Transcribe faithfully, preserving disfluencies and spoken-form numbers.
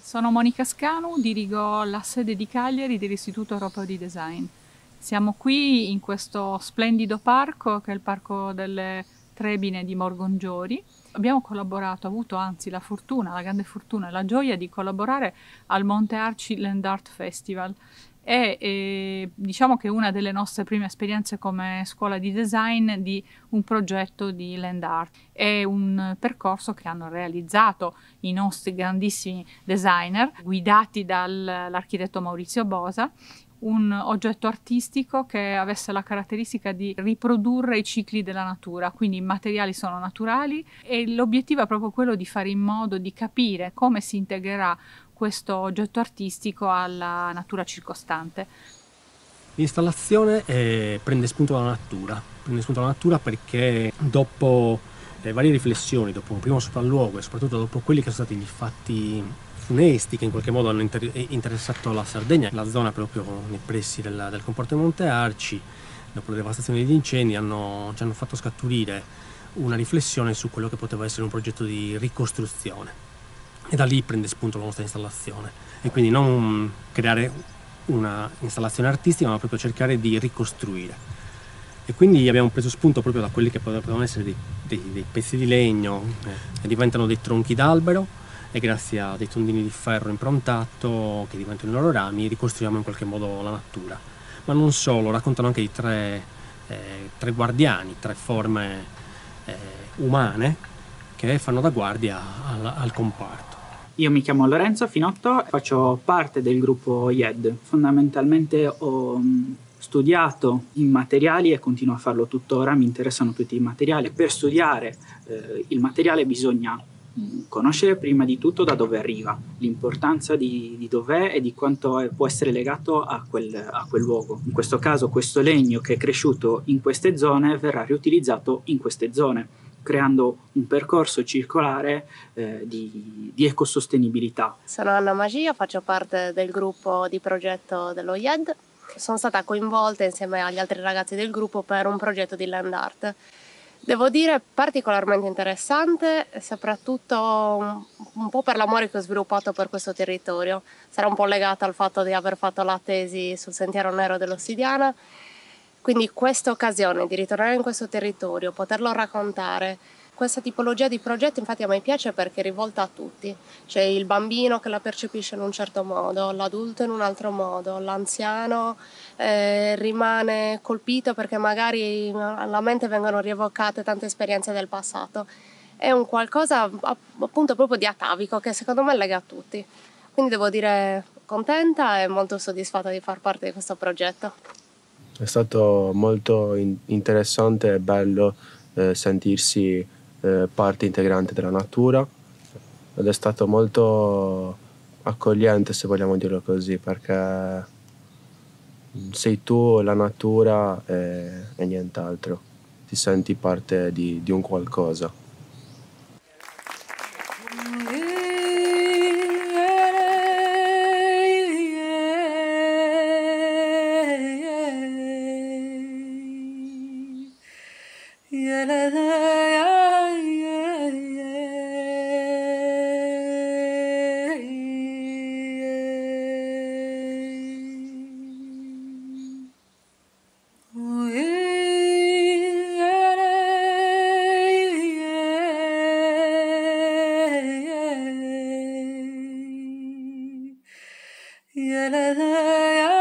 Sono Monica Scanu, dirigo la sede di Cagliari dell'Istituto Europeo di Design. Siamo qui in questo splendido parco che è il Parco delle Trebine di Morgongiori. Abbiamo collaborato, avuto anzi la fortuna, la grande fortuna e la gioia di collaborare al Monte Arci Land Art Festival. È eh, diciamo che una delle nostre prime esperienze come scuola di design di un progetto di land art. È un percorso che hanno realizzato i nostri grandissimi designer guidati dall'architetto Maurizio Bosa, un oggetto artistico che avesse la caratteristica di riprodurre i cicli della natura, quindi i materiali sono naturali e l'obiettivo è proprio quello di fare in modo di capire come si integrerà questo oggetto artistico alla natura circostante. L'installazione eh, prende spunto dalla natura, prende spunto dalla natura perché dopo eh, varie riflessioni, dopo un primo sopralluogo e soprattutto dopo quelli che sono stati gli fatti funesti che in qualche modo hanno inter interessato la Sardegna, la zona proprio nei pressi del, del comporto di Monte Arci, dopo le devastazioni degli incendi, hanno, ci hanno fatto scaturire una riflessione su quello che poteva essere un progetto di ricostruzione. E da lì prende spunto la nostra installazione. E quindi non creare una installazione artistica, ma proprio cercare di ricostruire. E quindi abbiamo preso spunto proprio da quelli che potevano essere dei, dei, dei pezzi di legno, eh, che diventano dei tronchi d'albero, e grazie a dei tondini di ferro improntato che diventano i loro rami ricostruiamo in qualche modo la natura. Ma non solo, raccontano anche di tre, eh, tre guardiani, tre forme eh, umane che fanno da guardia al, al comparto. Io mi chiamo Lorenzo Finotto, faccio parte del gruppo I E D. Fondamentalmente ho studiato i materiali e continuo a farlo tuttora, mi interessano tutti i materiali. Per studiare eh, il materiale bisogna conoscere prima di tutto da dove arriva, l'importanza di, di dov'è e di quanto è, può essere legato a quel, a quel luogo. In questo caso questo legno che è cresciuto in queste zone verrà riutilizzato in queste zone, creando un percorso circolare eh, di, di ecosostenibilità. Sono Anna Magia, faccio parte del gruppo di progetto dello I E D. Sono stata coinvolta insieme agli altri ragazzi del gruppo per un progetto di land art. Devo dire particolarmente interessante, soprattutto un, un po' per l'amore che ho sviluppato per questo territorio. Sarà un po' legata al fatto di aver fatto la tesi sul Sentiero Nero dell'Ossidiana. Quindi questa occasione di ritornare in questo territorio, poterlo raccontare, questa tipologia di progetto infatti a me piace perché è rivolta a tutti. C'è il bambino che la percepisce in un certo modo, l'adulto in un altro modo, l'anziano eh, rimane colpito perché magari alla mente vengono rievocate tante esperienze del passato. È un qualcosa appunto proprio di atavico che secondo me lega a tutti. Quindi devo dire contenta e molto soddisfatta di far parte di questo progetto. È stato molto in interessante e bello eh, sentirsi eh, parte integrante della natura ed è stato molto accogliente, se vogliamo dirlo così, perché sei tu, la natura e, e nient'altro. Ti senti parte di, di un qualcosa. Yeah,